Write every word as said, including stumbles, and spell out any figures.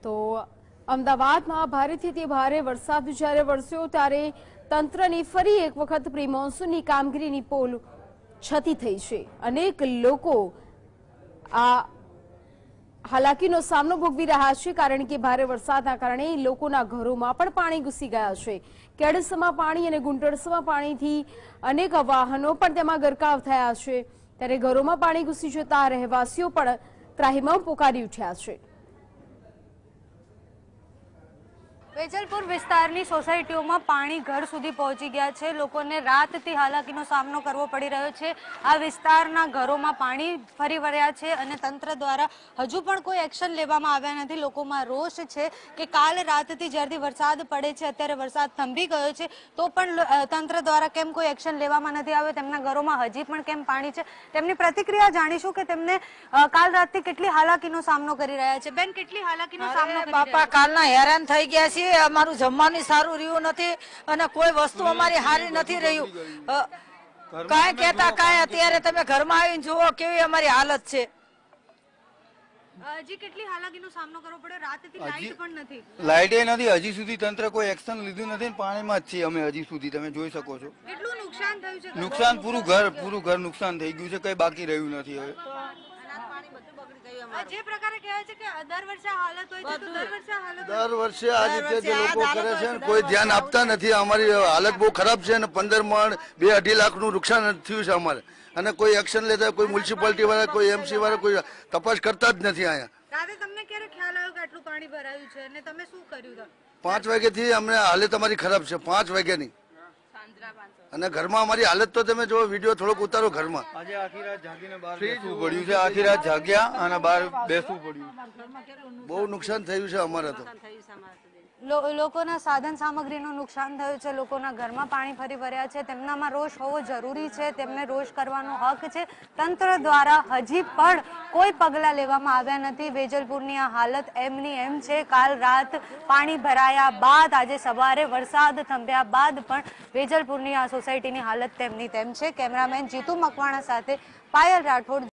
તો અમદાવાદમાં ભારેથી તે ભારે વરસાદ જ્યારે વરસ્યો ત્યારે તંત્રની ફરી એક વખત પ્રી મોન્સૂનની કામગીરીની પોલ છતી થઈ છે। અનેક લોકો આ હાલાકીનો સામનો ભોગવી રહ્યા છે કારણ કે ભારે વરસાદના કારણે લોકોના ઘરોમાં પણ પાણી ઘૂસી ગયા છે। કેડસમાં પાણી અને ગુંટરસમાં પાણીથી અનેક વાહનો પણ તેમાં ગરકાવ થયા છે ત્યારે ઘરોમાં પાણી ઘૂસી જતા રહેવાસીઓ પણ ત્રાહિમામ પોકારી ઉઠ્યા છે। વેજલપુર વિસ્તારની સોસાયટીઓમાં પાણી ઘર સુધી પહોંચી ગયા છે। લોકોને રાતથી હાલાકીનો સામનો કરવો પડી રહ્યો છે। આ વિસ્તારના ઘરોમાં પાણી ફરી વળ્યા છે અને તંત્ર દ્વારા હજુ પણ કોઈ એક્શન લેવામાં આવ્યા નથી। લોકોમાં રોષ છે કે કાલ રાતથી જ્યારથી વરસાદ પડે છે અત્યારે વરસાદ થંભી ગયો છે તો પણ તંત્ર દ્વારા કેમ કોઈ એક્શન લેવામાં નથી આવ્યો, તેમના ઘરોમાં હજી પણ કેમ પાણી છે, તેમની પ્રતિક્રિયા જાણીશું કે તેમને કાલ રાતથી કેટલી હાલાકીનો સામનો કરી રહ્યા છે। બેન, કેટલી હાલાકીનો સામનો કરી રહ્યા છે? બાપા, કાલના હેરાન થઈ ગયા છે। અમારું જમવાનું સારું રહ્યું નથી અને કોઈ વસ્તુ અમારી સારી નથી રહ્યું। કાંઈ કહેતા કાંઈ અત્યારે તમે ઘરમાં આવીને જુઓ કેવી અમારી હાલત છે। હજી કેટલી હાલાકીનો સામનો કરવો પડ્યો? રાતથી લાઈટ પણ નથી, લાઈટે નથી, હજી સુધી તંત્ર કોઈ એક્શન લીધું નથી। પાણીમાં જ છીએ અમે હજી સુધી, તમે જોઈ શકો છો। કેટલું નુકસાન થયું છે? નુકસાન પૂરું ઘર પૂરું ઘર નુકસાન થઈ ગયું છે, કઈ બાકી રહ્યું નથી હવે। જે પ્રકારે કહેવાય છે કે દર વર્ષે હાલત હોય છે તો દર વર્ષે હાલત દર વર્ષે આ રીતે જે લોકો કરે છે કોઈ ધ્યાન આપતા નથી। અમારી હાલત બહુ ખરાબ છે અને પંદર મણ બે અઢી લાખ નું નુકસાન થયું છે અમારે અને કોઈ એક્શન લેતા કોઈ મ્યુનિસિપાલિટી વાળા કોઈ એમસી વાળા કોઈ તપાસ કરતા જ નથી અહીંયા। દાદા, તમને ક્યારે ખ્યાલ આવ્યો કે આટલું પાણી ભરાયું છે અને તમે શું કર્યું? પાંચ વાગ્યાથી અમને હાલત અમારી ખરાબ છે, પાંચ વાગ્યાની, અને ઘરમાં અમારી હાલત તો તમે જો વિડીયો થોડોક ઉતારો। ઘરમાં આજે આખી રાત જાગીને બહાર બેસવું પડ્યું છે, આખી રાત જાગ્યા અને બહાર બેસવું પડ્યું। બહુ નુકસાન થયું છે અમારે તો। લોકોના સાધન સામગ્રીનું નુકસાન થયું છે, લોકોના ઘરમાં પાણી ફરી વળ્યા છે, તેમનામાં રોષ હોવો જરૂરી છે, તેમને રોષ કરવાનો હક છે। તંત્ર દ્વારા હજી પણ કોઈ પગલાં લેવામાં આવ્યા નથી। વેજલપુરની આ હાલત એમની એમ છે। કાલ રાત પાણી ભરાયા બાદ આજે સવારે વરસાદ થંભ્યા બાદ પણ વેજલપુરની આ સોસાયટીની હાલત તેમની તેમ છે। કેમેરામેન જીતુ મકવાણા સાથે પાયલ રાઠોડ।